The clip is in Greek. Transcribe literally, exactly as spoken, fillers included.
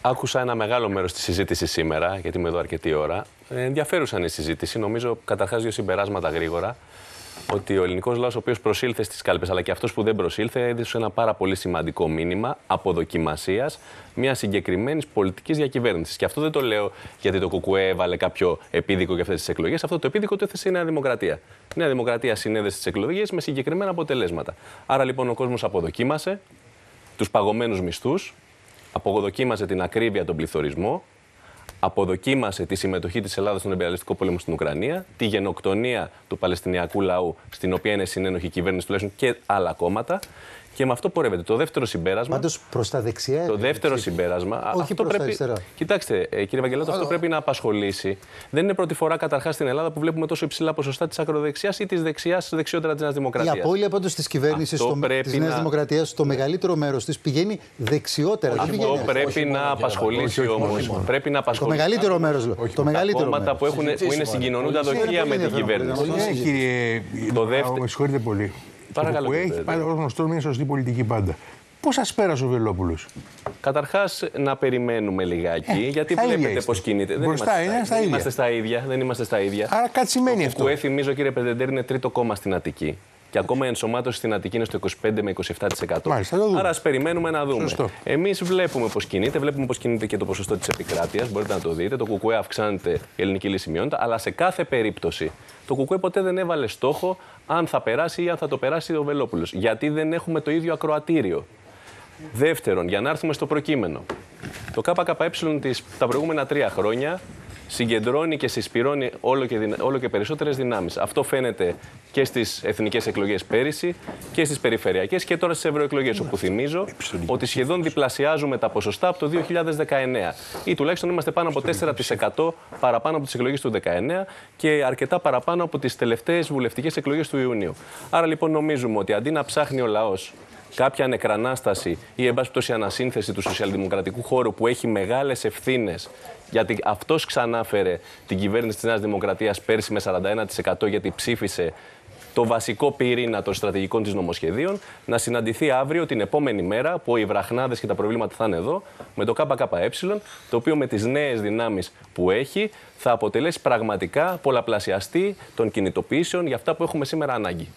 Άκουσα ένα μεγάλο μέρος της συζήτησης σήμερα, γιατί είμαι εδώ αρκετή ώρα. Ε, ενδιαφέρουσαν η συζήτηση. Νομίζω, καταρχάς, δύο συμπεράσματα γρήγορα. Ότι ο ελληνικός λαός, ο οποίος προσήλθε στις κάλπες, αλλά και αυτός που δεν προσήλθε, έδωσε ένα πάρα πολύ σημαντικό μήνυμα αποδοκιμασίας μιας συγκεκριμένης πολιτικής διακυβέρνησης. Και αυτό δεν το λέω γιατί το ΚΚΕ έβαλε κάποιο επίδικο για αυτές τις εκλογές. Αυτό το επίδικο το έθεσε η Νέα Δημοκρατία. Η Νέα Δημοκρατία συνέδεσε τις εκλογές με συγκεκριμένα αποτελέσματα. Άρα λοιπόν ο κόσμος αποδοκίμασε τους παγωμένους μισθούς, αποδοκίμασε την ακρίβεια, τον πληθωρισμό. Αποδοκίμασε τη συμμετοχή της Ελλάδας στον εμπειριστικό πόλεμο στην Ουκρανία, τη γενοκτονία του Παλαιστινιακού λαού, στην οποία είναι συνένοχη η κυβέρνηση τουλάχιστον και άλλα κόμματα. Και με αυτό πορεύεται. Το δεύτερο συμπέρασμα. Πάντως προς τα δεξιά. Το δεύτερο έτσι. συμπέρασμα. Όχι αυτό προς πρέπει, τα αριστερά. Κοιτάξτε, κύριε Βαγγελάτο, αυτό πρέπει να απασχολήσει. Δεν είναι πρώτη φορά καταρχάς στην Ελλάδα που βλέπουμε τόσο υψηλά ποσοστά της ακροδεξιάς ή της δεξιάς δεξιότερα της Νέας Δημοκρατίας. Η απώλεια πάντως της κυβέρνησης της Νέας να... Δημοκρατίας, το μεγαλύτερο μέρος της πηγαίνει δεξιότερα. Αυτό δεν πηγαίνει πρέπει όχι να απασχολήσει όμως. Πρέπει να απασχολήσει. Το μεγαλύτερο μέρος. Το μεγαλύτερο κόμματα που είναι συγκοινωνούντα δοχεία με την κυβέρνηση. Το δεύτερο. Με συγχωρείτε πολύ. Παρακαλώ. Που έχει πάντα ως γνωστό είναι σωστή πολιτική πάντα. Πώς σας πέρασε ο Βελόπουλος? Καταρχάς, να περιμένουμε λιγάκι, ε, γιατί βλέπετε πώς κινείται. Μπροστά δεν είναι, είμαστε, στα δεν είμαστε στα ίδια. Δεν είμαστε στα ίδια. Άρα κάτι σημαίνει αυτό. Το ΚΚΕ, θυμίζω, κύριε Πρετεντέρη, είναι τρίτο κόμμα στην Αττική. Και ακόμα η ενσωμάτωση στην Αττική είναι στο είκοσι πέντε με είκοσι επτά τοις εκατό. Μάλιστα, άρα ας περιμένουμε να δούμε. Εμείς βλέπουμε πώς κινείται, βλέπουμε πώς κινείται και το ποσοστό της επικράτειας. Μπορείτε να το δείτε. Το ΚΚΕ αυξάνεται, η ελληνική λύση μειώνεται. Αλλά σε κάθε περίπτωση το ΚΚΕ ποτέ δεν έβαλε στόχο αν θα περάσει ή αν θα το περάσει ο Βελόπουλος. Γιατί δεν έχουμε το ίδιο ακροατήριο. Δεύτερον, για να έρθουμε στο προκείμενο. Το ΚΚΕ τα προηγούμενα τρία χρόνια συγκεντρώνει και συσπηρώνει όλο και, δυνα... όλο και περισσότερες δυνάμεις. Αυτό φαίνεται και στις εθνικές εκλογές πέρυσι και στις περιφερειακές και τώρα στις ευρωεκλογές, όπου θυμίζω ότι σχεδόν διπλασιάζουμε τα ποσοστά από το δύο χιλιάδες δεκαεννέα. Ή τουλάχιστον είμαστε πάνω από τέσσερα τοις εκατό παραπάνω από τις εκλογές του δεκαεννέα και αρκετά παραπάνω από τις τελευταίες βουλευτικές εκλογές του Ιουνίου. Άρα λοιπόν νομίζουμε ότι αντί να ψάχνει ο λαός κάποια νεκρανάσταση ή εν πάση περιπτώσει ανασύνθεση του σοσιαλδημοκρατικού χώρου που έχει μεγάλες ευθύνες, γιατί αυτός ξανάφερε την κυβέρνηση της Νέας Δημοκρατίας πέρσι με σαράντα ένα τοις εκατό γιατί ψήφισε το βασικό πυρήνα των στρατηγικών της νομοσχεδίων, να συναντηθεί αύριο την επόμενη μέρα που οι βραχνάδες και τα προβλήματα θα είναι εδώ, με το ΚΚΕ, το οποίο με τις νέες δυνάμεις που έχει θα αποτελέσει πραγματικά πολλαπλασιαστή των κινητοποιήσεων για αυτά που έχουμε σήμερα ανάγκη.